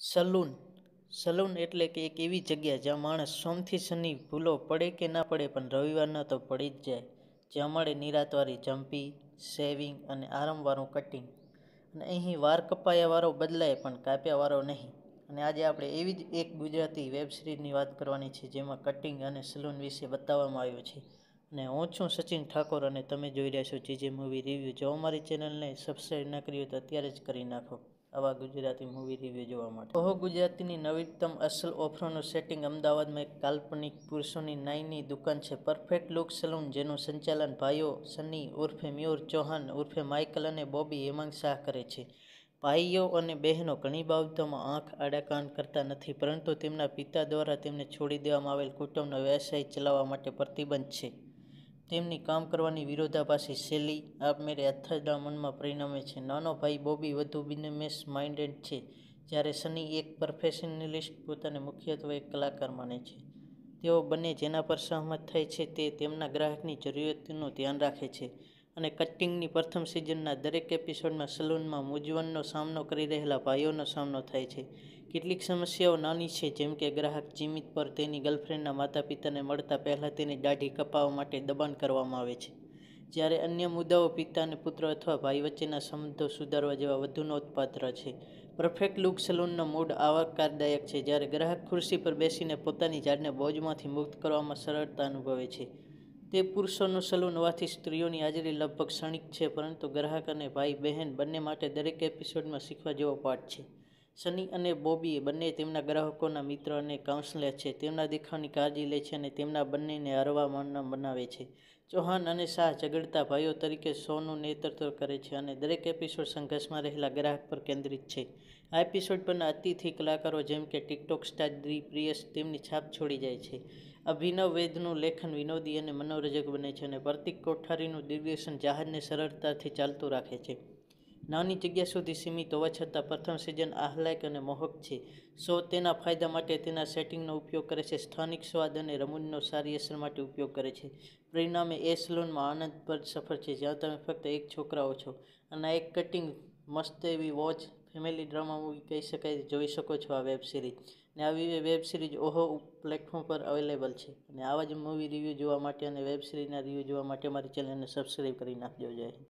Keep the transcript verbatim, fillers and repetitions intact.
Salon salon એટલે કે એક એવી જગ્યા જ્યાં માણસ સોમથી શનિ ભૂલો પડે કે ના પડે પણ રવિવારના તો પડી જ જાય, જ્યાં મળે નિરાંતવાળી જમ્પી, શેવિંગ અને આરામવાળું કટિંગ. અને અહીં વાર કપાયાવાળો બદલાય પણ કાપ્યાવાળો નહીં. અને આજે આપણે એવી જ એક ગુજરાતી વેબ સિરીઝની વાત કરવાની છે જેમાં કટિંગ અને સલૂન વિશે બતાવવામાં આવ્યું છે. અને હું છું સચિન ઠાકોર અને તમે જોઈ રહ્યા છો જીજે મૂવી રિવ્યૂ. જો અમારી ચેનલને સબસ્ક્રાઈબ ના કરી હોય તો અત્યારે જ કરી નાખો આવા ગુજરાતી મૂવી રિવ્યૂ જોવા માટે. ઓહો ગુજરાતીની નવીનતમ અસલ ઓફરોનું સેટિંગ અમદાવાદમાં એક કાલ્પનિક પુરુષોની નાઈની દુકાન છે પરફેક્ટ લુક સલૂન, જેનું સંચાલન ભાઈઓ સની ઉર્ફે મયુર ચૌહાણ ઉર્ફે માઇકલ અને બોબી હેમાંગ શાહ કરે છે. ભાઈઓ અને બહેનો ઘણી બાબતોમાં આંખ આડા કાન કરતા નથી, પરંતુ તેમના પિતા દ્વારા તેમને છોડી દેવામાં આવેલ કુટુંબનો વ્યવસાય ચલાવવા માટે પ્રતિબદ્ધ છે. તેમની કામ કરવાની વિરોધાભાસી શૈલી આપમેળે અથડામણમાં મનમાં પરિણમે છે. નાનો ભાઈ બોબી વધુ બિઝનેસ માઇન્ડેડ છે, જ્યારે સની એક પરફેક્શનિસ્ટ પોતાને મુખ્યત્વે એક કલાકાર માને છે. તેઓ બંને જેના પર સહમત થાય છે તે તેમના ગ્રાહકની જરૂરિયાતોનું ધ્યાન રાખે છે. અને કટિંગની પ્રથમ સિઝનના દરેક એપિસોડમાં સલૂનમાં મૂંઝવણનો સામનો કરી રહેલા ભાઈઓનો સામનો થાય છે. કેટલીક સમસ્યાઓ નાની છે, જેમ કે ગ્રાહક જીમિત પર તેની ગર્લફ્રેન્ડના માતાપિતાને મળતા પહેલા તેની દાઢી કપાવવા માટે દબાણ કરવામાં આવે છે, જ્યારે અન્ય મુદ્દાઓ પિતા અને પુત્ર અથવા ભાઈ વચ્ચેના સંબંધો સુધારવા જેવા વધુ નોંધપાત્ર છે. પરફેક્ટ લુક સલૂનનો મૂડ આવકારદાયક છે, જ્યારે ગ્રાહક ખુરશી પર બેસીને પોતાની જાતને બોજમાંથી મુક્ત કરવામાં સરળતા અનુભવે છે. તે પુરુષોનું સલૂન હોવાથી સ્ત્રીઓની હાજરી લગભગ ક્ષણિક છે, પરંતુ ગ્રાહક અને ભાઈ બહેન બંને માટે દરેક એપિસોડમાં શીખવા જેવો પાઠ છે. સની અને બોબી બંને તેમના ગ્રાહકોના મિત્ર અને કાઉન્સેલર છે. તેમના દેખાવની કાળજી લે છે અને તેમના બંનેને હરવા બનાવે છે. ચૌહાણ અને શાહ ઝઘડતા ભાઈઓ તરીકે શોનું નેતૃત્વ કરે છે અને દરેક એપિસોડ સંઘર્ષમાં રહેલા ગ્રાહક પર કેન્દ્રિત છે. આ એપિસોડ પરના અતિથિ કલાકારો જેમ કે ટિકટોક સ્ટાર દિ પ્રિયસ તેમની છાપ છોડી જાય છે. અભિનવ વૈદનું લેખન વિનોદી અને મનોરંજક બને છે અને પ્રતિક કોઠારીનું દિગ્દર્શન જહાજને સરળતાથી ચાલતું રાખે છે. નાની જગ્યા સુધી સીમિત હોવા છતાં પ્રથમ સિઝન આહ્લાદક અને મોહક છે. શો તેના ફાયદા માટે તેના સેટિંગનો ઉપયોગ કરે છે, સ્થાનિક સ્વાદ અને રમૂજનો સારી અસર માટે ઉપયોગ કરે છે. પરિણામે, એ સલૂનમાં આનંદપ્રદ સફર છે જ્યાં તમે ફક્ત એક છોકરાઓ છો અને એક કટિંગ મસ્ત એવી વોચ ફેમિલી ડ્રામા મૂવી કહી શકાય જોઈ શકો છો આ વેબ સિરીઝ. અને આવી વેબ સિરીઝ ઓહો પ્લેટફોર્મ પર અવેલેબલ છે. અને આવા જ મૂવી રિવ્યૂ જોવા માટે અને વેબ સિરીઝના રિવ્યૂ જોવા માટે અમારી ચેનલને સબસ્ક્રાઈબ કરી નાખજો. જય હિન્દ.